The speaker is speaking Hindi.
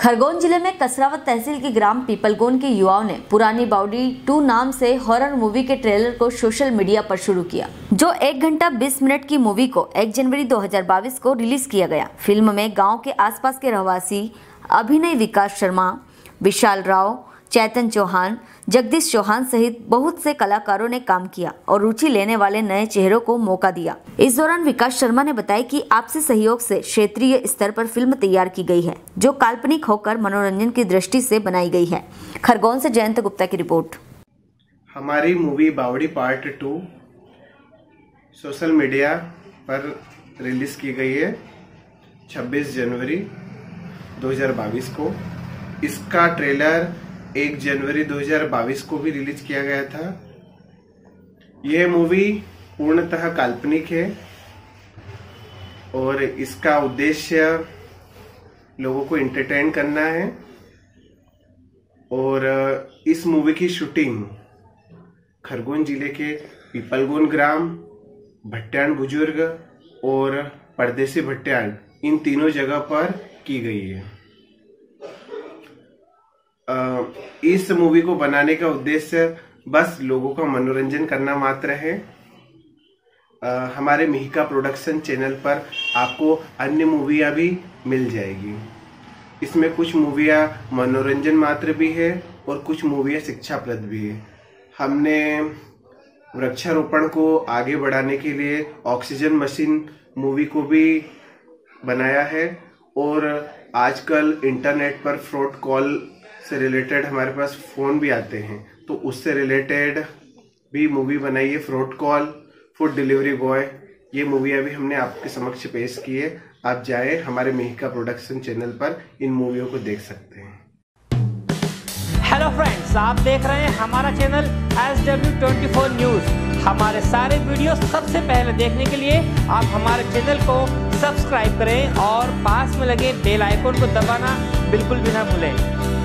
खरगोन जिले में कसरावत तहसील के ग्राम पीपलगोन के युवाओं ने पुरानी बावड़ी 2 नाम से हॉरर मूवी के ट्रेलर को सोशल मीडिया पर शुरू किया, जो 1 घंटा 20 मिनट की मूवी को 1 जनवरी 2022 को रिलीज किया गया। फिल्म में गांव के आसपास के रहवासी अभिनय विकास शर्मा, विशाल राव, चैतन चौहान, जगदीश चौहान सहित बहुत से कलाकारों ने काम किया और रुचि लेने वाले नए चेहरों को मौका दिया। इस दौरान विकास शर्मा ने बताया कि आपसी सहयोग से क्षेत्रीय स्तर पर फिल्म तैयार की गई है, जो काल्पनिक होकर मनोरंजन की दृष्टि से बनाई गई है। खरगोन से जयंत गुप्ता की रिपोर्ट। हमारी movie Bawdi part 2 social media पर रिलीज की गई है 26 जनवरी 2022 को। इसका ट्रेलर 1 जनवरी 2022 को भी रिलीज किया गया था। यह मूवी पूर्णतः काल्पनिक है और इसका उद्देश्य लोगों को एंटरटेन करना है। और इस मूवी की शूटिंग खरगोन जिले के पीपलगोन ग्राम, भट्ट्याण बुजुर्ग और परदेसी भट्ट्याण, इन तीनों जगह पर की गई है। इस मूवी को बनाने का उद्देश्य बस लोगों का मनोरंजन करना मात्र है। हमारे मिहिका प्रोडक्शन चैनल पर आपको अन्य मूवियां भी मिल जाएगी। इसमें कुछ मूवियां मनोरंजन मात्र भी है और कुछ मूवियां शिक्षाप्रद भी है। हमने वृक्षारोपण को आगे बढ़ाने के लिए ऑक्सीजन मशीन मूवी को भी बनाया है। और आजकल इंटरनेट पर फ्रॉड कॉल से रिलेटेड हमारे पास फोन भी आते हैं, तो उससे रिलेटेड भी मूवी बनाई है, fraud call, food delivery boy. ये मूवियाँ भी हमने आपके समक्ष पेश की है। आप जाए हमारे मिहिका प्रोडक्शन चैनल पर इन मूवियों को देख सकते हैं। हेलो फ्रेंड्स, आप देख रहे हैं हमारा चैनल SW24 न्यूज़। हमारे सारे वीडियो सबसे पहले देखने के लिए आप हमारे चैनल को सब्सक्राइब करें और पास में लगे बेल आइकन को दबाना बिल्कुल भी ना भूलें।